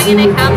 you may come.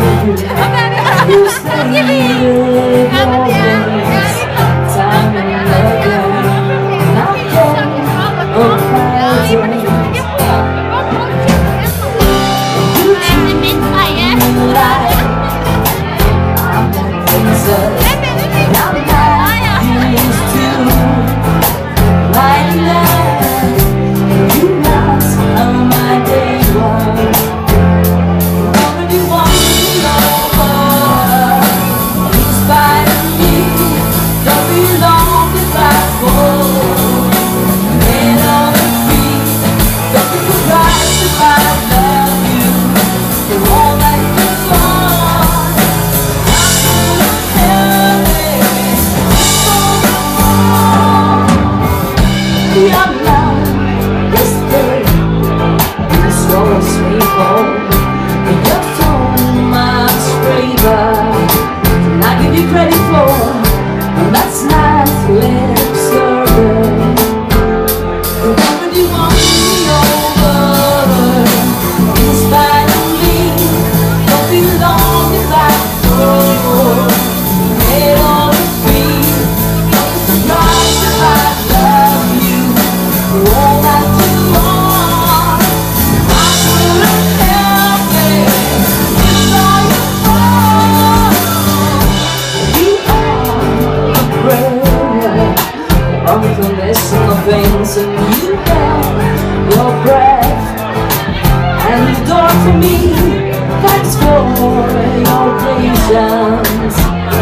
Veins and you held your breath and the door for me. Thanks for your patience.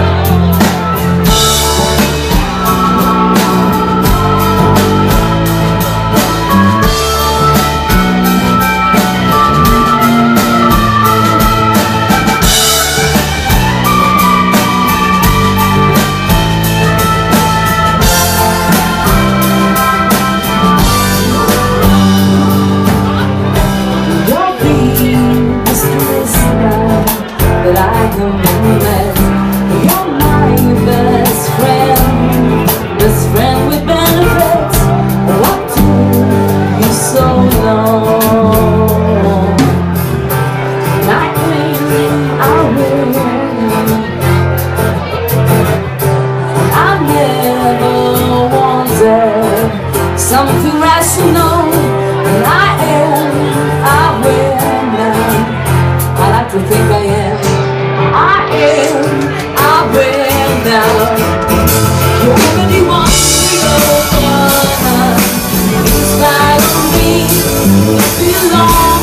That I have met. You're my best friend with benefits. What took you so long? Nightwing, I never wanted something rational, and I will now. I like to think I am. I will now. You already want me over. In spite of me, you belong.